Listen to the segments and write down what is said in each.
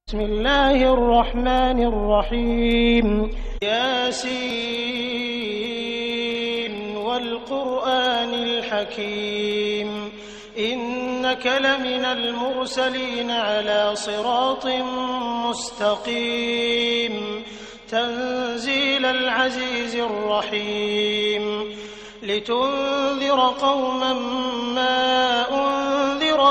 بسم الله الرحمن الرحيم ياسين والقرآن الحكيم إنك لمن المرسلين على صراط مستقيم تنزيل العزيز الرحيم لتنذر قوما ما أنذر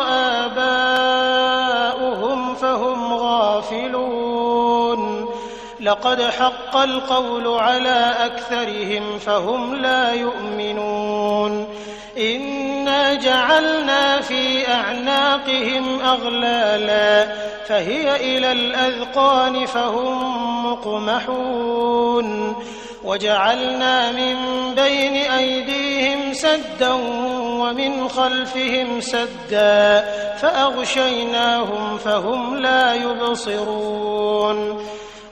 آباؤهم فهم غافلون لقد حق القول على أكثرهم فهم لا يؤمنون إنا جعلنا في أعناقهم أغلالا فهي إلى الأذقان فهم مقمحون وجعلنا من بين أيديهم سدا ومن خلفهم سدا فأغشيناهم فهم لا يبصرون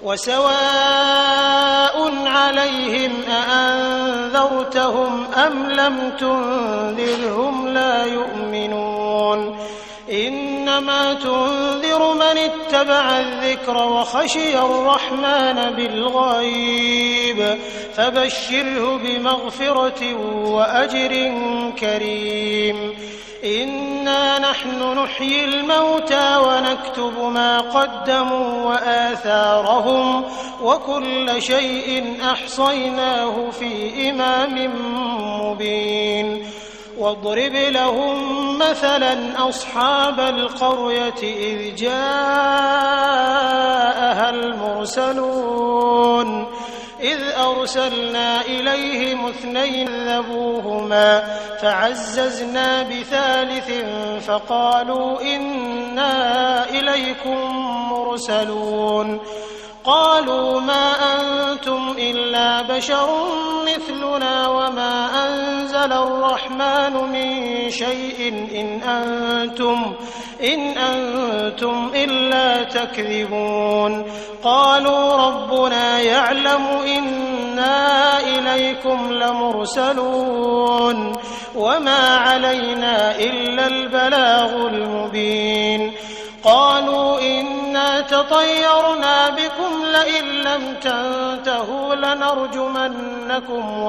وسواء عليهم أأنذرتهم أم لم تنذرهم لا يؤمنون إنما تنذر من اتبع الذكر وخشي الرحمن بالغيب فبشره بمغفرة وأجر كريم إنا نحن نحيي الموتى ونكتب ما قدموا وآثارهم وكل شيء أحصيناه في إمام مبين واضرب لهم مثلا أصحاب القرية إذ جاءها المرسلون إذ أرسلنا إليهم 2 كذبوهما فعززنا بثالث فقالوا إنا إليكم مرسلون قالوا ما أنتم إلا بشر مثلنا وما أنزل الرحمن من شيء إن أنتم إلا تكذبون قالوا ربنا يعلم إنا إليكم لمرسلون وما علينا إلا البلاغ المبين قالوا إنا تطيرنا بكم لئن لم تنتهوا لنرجمنكم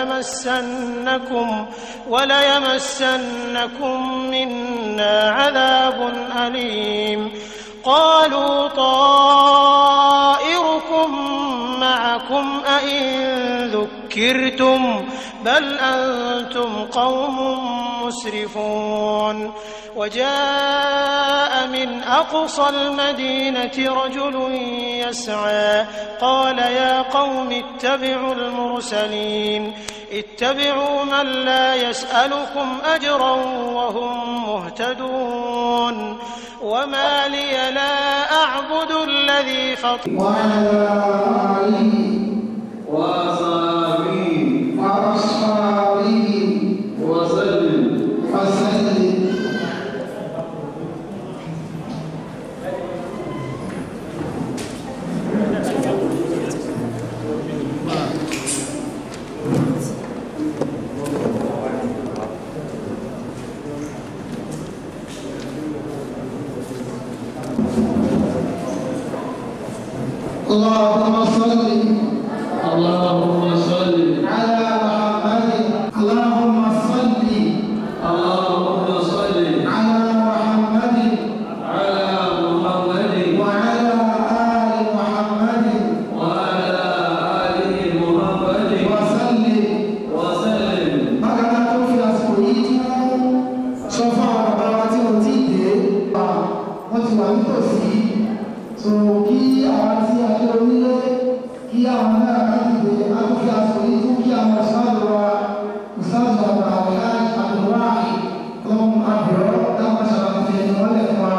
وليمسنكم منا عذاب أليم قالوا طائركم معكم أئن ذكرتم بل أنتم قوم مسرفون وجاء من أقصى المدينة رجل يسعى قال يا قوم اتبعوا المرسلين اتبعوا من لا يسألكم أجرا وهم مهتدون وما لي لا أعبد الذي فطر وعلى آله وصحبه وسلم اللهم صل على محمد اللهم صل على محمد وعلى آل محمد وسلم bákan tó fi àsìkò yìí sọ fún àwọn bàbá wa tí wọ́n ti dé wọ́n ti wà nítòsí so kí àwọn tí a lé onílé kí àwọn náà dìde àtúnfi àsìkò yìí fún kí àwọn ìsáàlù wa àwọn aláàjì àdúráàì lọ́wọ́ àbúrò dáwọn ṣàlàyé ẹni wọ́n lè fún wa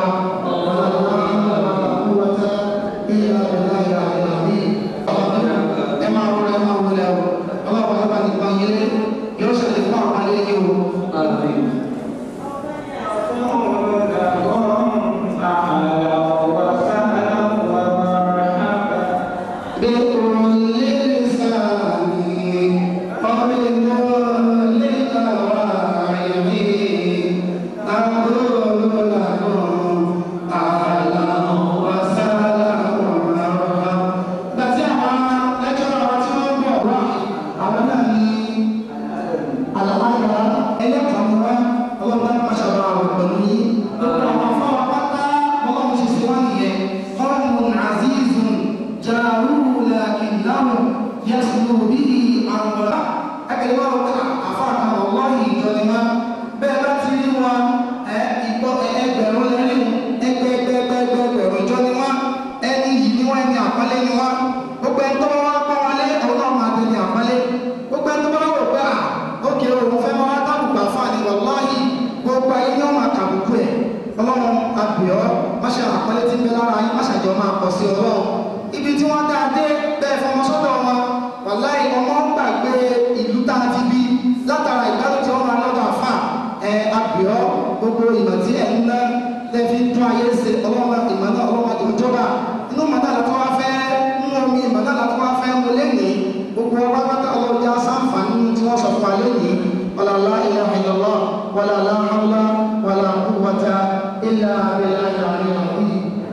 bí àwọn ẹgbẹ̀rún wọn wọ́n àfáàkà ọlọ́yìn ìjọ ni wọ́n bẹ́ẹ̀ bá ti rí wọn ìgbọ́ ẹgbẹ̀rún lẹ́rìn ẹgbẹ̀rún ìjọ ni wọ́n ẹni yìí ni wọ́n ẹni àpọ́nlé ni wọ́n gbogbo ẹni tó bá wá pọ́n wọlé ọlọ́run àtẹni àpọ́nlé gbogbo ẹni tó bá wò pé ókè òun fẹ́ máa wá tábùgbà fáàní ọlọ́yìn gbogbo ayé ni wọ́n máa kàbùkù ẹ̀ ọlọ́run àbíọ́ máṣe àpọ́nlé tí ń bẹ lára yín máṣàjọ máa pọ̀ sí ọlọ́run ibi tí wọ́n dáa dé bẹ́ẹ̀ fọmọ sọ́dọ̀ wọn wàláì ọmọ gbàgbé ìlú tá a ti bí látara ìgbádùn tí wọ́n máa lọ́dọ̀ àfà àbíọ́ gbogbo ìmọ̀ tí ẹ̀ ń ná lẹ́fi ń tún ayé ṣe ọlọ́run ìmọ̀ náà ọlọ́run àti ìjọba inú mọ̀tàlá tó wá fẹ́ mú omi mọ̀tàlá tó wá fẹ́ mú lẹ́nìí gbogbo ọba pátá ọlọ́jà sáǹfààní tí wọ́n sọ fún wa lẹ́nìí wala la ilaha illallah wala la hawla wala quwwata illa billahi al-ali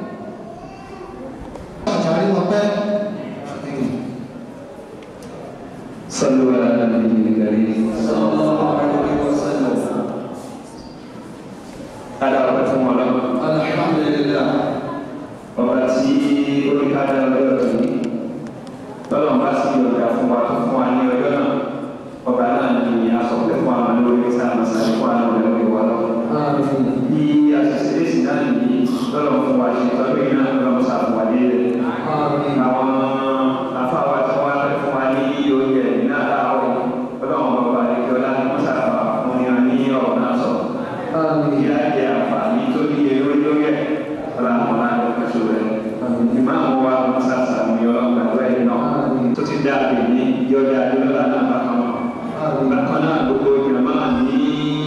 àjàrí wọn pẹ́ صلوا على النبي الكريم صلى الله عليه وسلم على رحمة الله الحمد لله وباتي oríkádà ọjọ́ ìrìn lọ́lọ́run bá sí ọjà fún wa ní ọjọ́ náà ọba náà ní asọ̀pẹ́ fún àwọn olórí sáàmù sáré fún àwọn olórí wa lọ. bí àṣìṣe lẹ́sìn náà nìyí lọ́lọ́run fún wa ṣe tọ́jú iná lọ́lọ́run sàfùwádé rẹ̀. àwọn afáwa tí wọ́n fẹ́ fún wa ní oúnjẹ náà láàárọ̀ ọlọ́run ọba àdéjọ láti mọ́ sàfà fún ni a ní ọ̀rọ̀ náà sọ. ìyá jẹ àǹfààní tó níye lórí lórí ẹ̀ ọlọ́run náà ló kẹ́sọ̀ rẹ̀. ìmáàmù wa mọ́ sàfà mi ọlọ́run àdúrà ẹ̀ náà tó ti dá àbẹ̀ ní yọjá adúlọ́lá náà bákan náà. bákan náà gbogbo ìjọba ní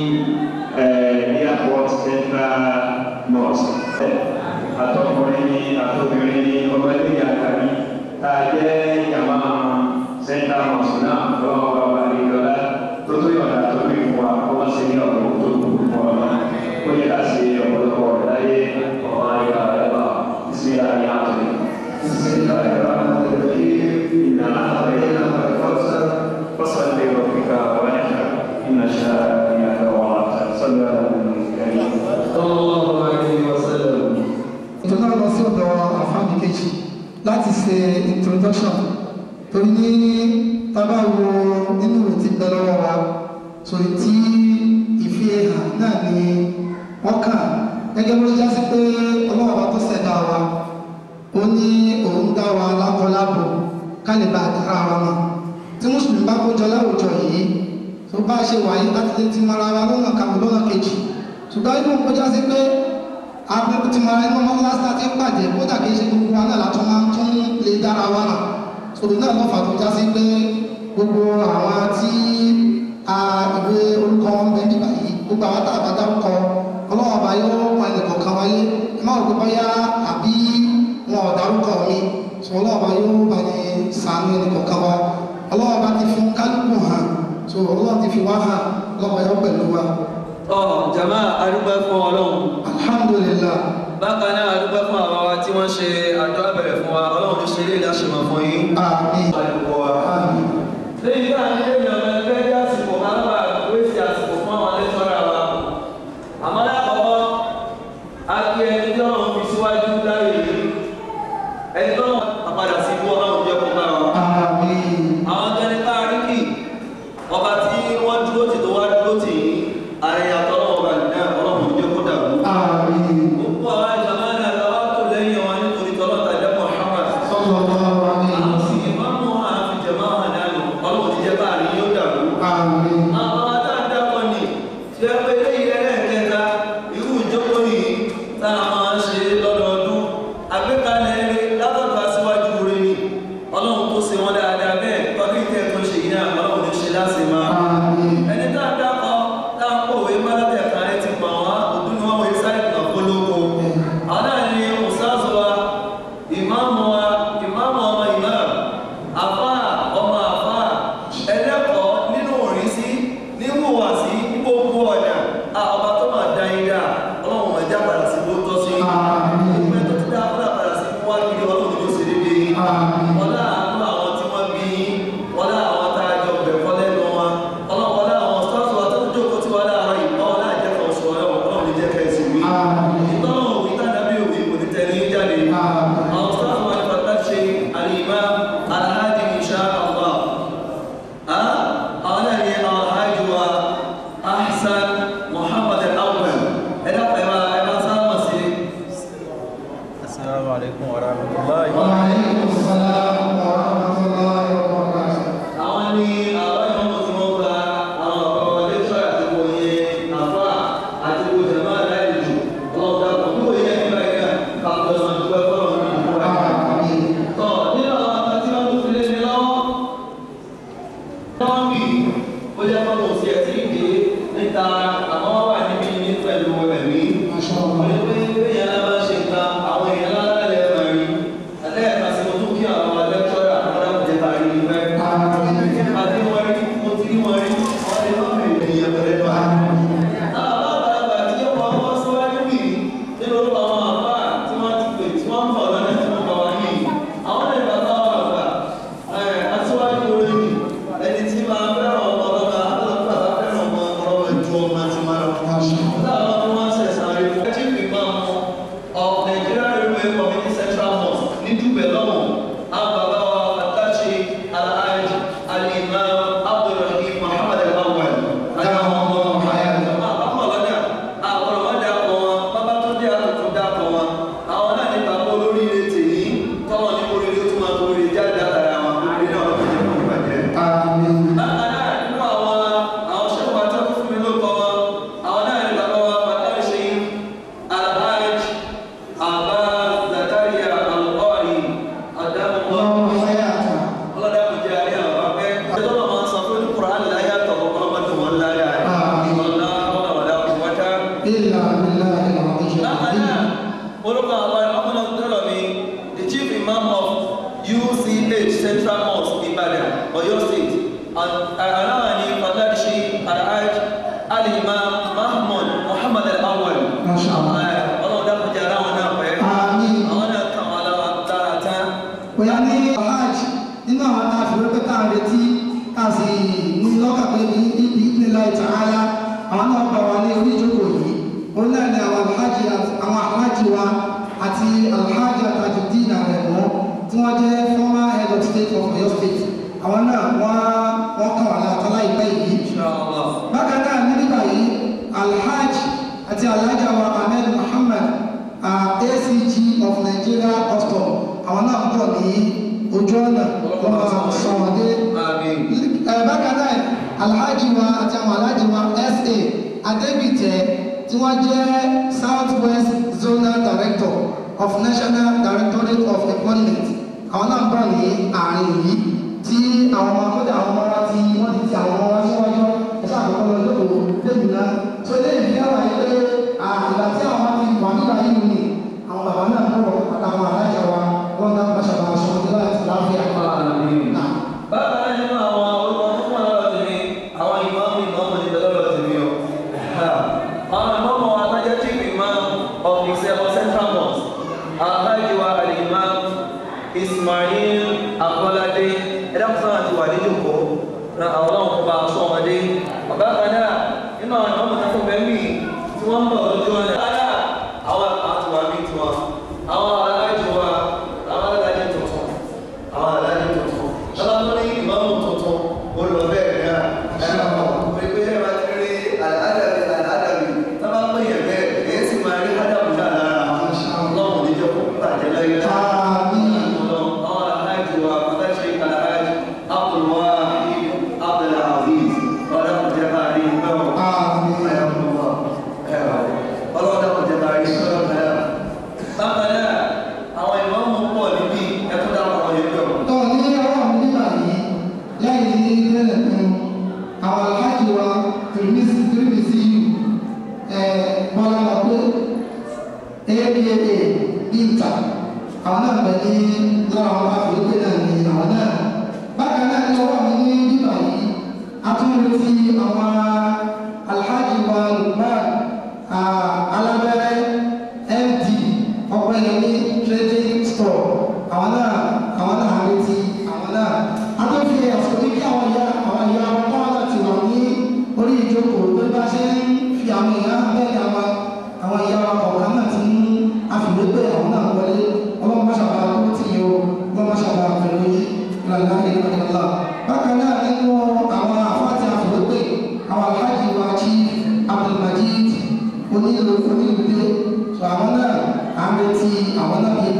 airport central mosque àtọkùnrin ní àtọkùnrin ní ọmọ ilé àkàrí tá a jẹ́ ìyàmá central mosque náà lọ́wọ́ bàbá ìjọba tó tó yọ̀dá tó bí fún wa kó wọ́n ṣe ní ọ̀rọ̀ tó kù fún ọ náà ó yẹ ká ṣe ọ̀pọ̀lọpọ̀ ọ̀rọ̀ láyé ọ̀rọ̀ ayé àrẹ́bà ìsinmi àyè àtúnyẹ ìsinmi àyè àtúnyẹ ìnáwó àyè àtúnyẹ فصل لربك ونحر إن شانئك وعطر صلى الله عليه صلى الله عليه وسلم. ìtọ́jú lọ sí ọ̀dọ̀ àfáàní kejì láti ṣe introduction torí ní tábà wo nínú ìwé tí bẹ lọ́wọ́ wa sórí tí ìfihàn náà ni wọ́n kàn gẹ́gẹ́ bó já sí pé ọlọ́wọ́ wa tó ṣẹ̀dá wa ó ní òun dá wa lákọlábò ká lè bá àdára wa mọ́ tí mùsùlùmí bá kójọ láwùjọ yìí tó bá ṣe wáyé láti lè ti mara wa lọ́nà kàwé lọ́nà kejì ṣùgbọ́n inú kọjá sí pé abúlé ti mara inú ọmọ lásìkò tí ń pàdé kódà kìí ṣe gbogbo wa náà látọ́ máa tún lè dára wa náà sòrò náà lọ́fà tó já sí pé gbogbo àwọn tí ìwé orúkọ wọn bẹ nígbà yìí gbogbo àwọn tá a bá dárúkọ ọlọ́wọ́ ọba yóò wọn ẹnì kọ̀ọ̀kan wáyé ẹ má rò pé bóyá àbí wọn ò dárúkọ mi sọ ọlọ́wọ́ ọba yóò bá ní sàánú ẹnì kọ̀ọ̀kan wa ọlọ́wọ́ bá ti fún kálukú hàn so ọlọ́wọ́ ti fi wá hàn ọlọ́wọ́ yọ pẹ̀lú wa. jama adúgbò fún Ọlọ́run. alhamdulillah. bákan náà adúgbò fún àwọn wa tí wọ́n ṣe àjọ abẹ̀rẹ̀ fún wa Ọlọ́run ti ṣe ilé ìdáṣẹ̀mọ̀ fún yín. àmín. àmín. lẹ́yìn náà ní ẹ̀yìn ọ̀rọ̀ ẹgbẹ́ bí àsìkò máa ń bá wéṣì àsìkò fún àwọn lẹ́tọ́rà wa. àmọ́ lákọ̀ọ́kọ́ a kí ẹni tí Ọlọ́run fi síwájú láyé yìí ẹni tó wọn àpadà sí ibú Ọlọ́run jẹ́ kó bá wa. àmín. àwọn tẹni ká rí kì ọba tí wọ́n dúró tì tó wá dúró tì í ààrẹ àtọ́lọ́ ọba nìyà Ọlọ́run jẹ́ kó dàrú. àmín. gbogbo àwọn ìjọba náà lọ́wọ́ tó lẹ́yìn wọn nítorí tọ́lọ́ta jẹ́ Muhammad. sallallahu alaihi wasallam. ìmáàmù Assalamu alaikum warahmatullahi Wa alaikum assalam warahmatullahi wabarakatuh. àwọn ní àwọn ìmọ̀ tí wọ́n gba àwọn ọ̀rọ̀ lẹ́tọ́ àti wòye àfà àti wòye jẹ̀mọ́ aláìjù ọlọ́dà kò tó yẹ nígbà yẹn káàkiri ọmọ ìdúpẹ́ fọ́lọ́ ní ìdúpẹ́. tọ́ nínú àwọn akátí wọn tó fi lé ní lọ́wọ́ wọ́n bì ó jẹ́ fọ́lọ́ òsì ẹ̀sìn ìdè níta àmọ́ wọ́n wà níbi ní pẹ̀lú ẹ̀mí. wọ́n ní pé bẹ́ẹ̀ yẹn lábá ṣe nǹkan àwọn èèyàn lálẹ́ ẹ̀rí àtẹ́yẹ̀ká sí mo tún kí àwọn lẹ́kítọ́rà àwọn alábùjẹ́ bá rí i fẹ́. àti wọ́n rí mo ti rí wọn rí wọ́n lè má bèrè ènìyàn pẹ̀lẹ́ lọ. àwọn àgbàlagbà tí ó wọ́n wọ́n síwájú bì nínú orúkọ àwọn àbá tí wọ́n ti pè tí wọ́n ń bọ̀ lọ́nà tí wọ́n bá wá yìí. àwọn lè bàbá wọn àgbà aṣíwájú orí mi ẹni tí máa fẹ́ràn ọmọ ọlọ́ba alọ́pàá fẹ́ràn ọmọ ọlọ́ba ju ọmọ tí máa lọ. táwọn tí wọ́n ṣẹ̀ṣẹ̀ rí fún chief imam of Nigeria Railway Community Central Mosque ní Dùgbẹ̀ lọ́wọ́ àbàbá wa Fatachi Alhaji Al-Imam Abdulrahim Muhammad Al-Awwal. The chief imam of UCH Central Mosque Ibadan, Oyo State, and Alawani Fatachi Alhaji Al-Imam Mahmoud Muhammad Al-Awwal. Ọlọ́run dákun jẹ́ ara wọn náà pẹ́. Àwọn náà kàn wọ́n lọ́wọ́ dára tán. Bóyá ní Alhaji nínú àwọn tá a fi rẹ́pẹ́ tá a retí tá a sì ní lọ́kàn pé ní ibi ìpínlẹ̀ ìtàhálà àwọn náà bá wa ní orí ìjókòó yìí. Òun náà ni àwọn Alhaji wa àti Alhaji Tajuddin Aremo tí wọ́n jẹ́ former head of state of Oyo State. Àwọn náà wọ́n kàn wá láàtọ́ láìpẹ́ yìí. Bákan náà ní nígbà yìí Alhaji àti Alhaji wa Ahmed Muhammad ACG of Nigeria Custom àwọn náà ń bọ̀ ní ojú ọ̀nà wọ́n máa sọ wọ́n dé. Bákan náà Alhaji wa àti àwọn Alhaji wa SA Adébìtẹ́ tí wọ́n jẹ́ Southwest Zonal Director of National Directorate of Employment àwọn náà ń bọ̀ ní àárín yìí tí àwọn ọmọ akọ́jà àwọn ọmọ wa tí wọ́n ti àwọn ọmọ wa síwájú ẹ̀ṣẹ́ àkọ́kọ́ lọ lóko lẹ́yìn náà tó lẹ́yìn bí wọ́n wáyé pé ìgbà tí àwọn ọmọ ti wà nígbà yìí ni àwọn bàbá náà ń bọ̀ àtàwọn alájà wa wọ́n náà bá ṣàbà aṣọ ọdún láti láfíà. bákan náà nínú àwọn orúkọ tó fún ọlọ́rọ̀ tèmi àwọn ìmọ̀ọ́mù ní lọ́rọ̀ tèmi o. àwọn ìmọ̀ọ́mù wa tájẹ́ chief imam of Ìṣẹ̀bọ̀ Central Mosque Alhaji wa Al-Imam Ismail Akọ́ládé ẹ̀dàkùnrin àti wà níjòkó àwọn ọlọ́run kọba aṣọ ọmọdé. bákan náà nínú àwọn ìmọ̀ọ́mù tó fún bẹ́ẹ̀ mí tí wọ́n ń bọ̀ lójú ọ̀nà àwọn àtiwà mí tiwọn àwọn aláàjì wa àwọn aláàjì tuntun àwọn aláàjì tuntun lọ́la tó ní ìmọ̀ọ́mù tuntun ó lọ bẹ́ẹ̀ náà ẹ̀rọ pé ẹ bá ti rí àdàbí tábà pé yẹn bẹ́ẹ̀ èyí sì máa rí ádàbù náà lára ọlọ́run níjọ́ kó bàjẹ́ láyé náà àwọn aláàjì wa pàtàkì aláàjì Abdulwahid Abdulaziz ọ̀dà kò jẹ́ ká rí ìgbẹ́ wọn ọlọ́dà kò jẹ́ ká rí ìgbẹ́ wọn bákan náà àwọn ìmọ̀ọ́mù pọ̀ níbi ẹ̀kọ́ dáwọn ọ̀rọ̀ yẹn lọ. Tọ́ ní ọwọ́ mi nígbà yìí lẹ́yìn ní ìrẹ́lẹ̀ fún àwọn Alhaji wa tìrìmísì bọ́lá lọ pé APA Inter àwọn náà bẹ̀ ní lára wọn bá fi ó pé náà ní àwọn náà. Bákan náà ní ọwọ́ mi ní nígbà yìí a tún retí àwọn Alhaji wa Lukman alábẹ́rẹ́ MD ọ̀pẹ́yẹmí trading store àwọn náà retí àwọn náà a tó fi ẹ̀sùn ní kí àwọn ìyá wọn náà láti wà ní orí ìjókòó tó bá ṣe ń fi àwọn ìyá bẹ́ẹ̀ àwọn ìyá wa kọ̀ọ̀kan náà ti ń àfìwé pé àwọn náà wọlé ọlọ́run má ṣàbà tó ti yọ ọlọ́run má ṣàbà pẹ̀lú yìí lọ́la ìlànà. Bákan náà nínú àwọn àfáàtì àfìwé pé àwọn Alhaji wa Chief Abdulmajid onílùdé so àwọn náà à ń retí àwọn náà bíi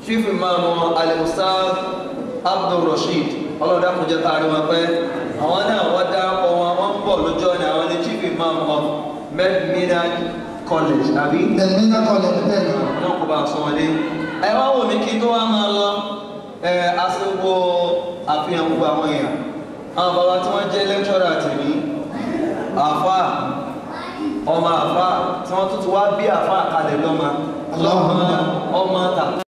chief imam al-Ustaz Abdul Rashid ọlọ́dà kò jẹ́ káàrí wọn pẹ́ àwọn náà wọ́n dá ọkọ̀ wọn wọ́n ń bọ̀ lójú ọ̀nà àwọn ní chief imam of Medmina College àbí. Medmina College bẹ́ẹ̀ ni. náà kò bá a sọ wọn dé. ẹ wá wò mí kí tó wá máa lọ aṣèwò àfihàn gbogbo àwọn èèyàn àwọn bàbá tí wọ́n jẹ́ lecturer tèmi àfà ọmọ àfà tí wọ́n tún ti wá bí àfà kalẹ̀ lọ́mọ ọmọ tàbí.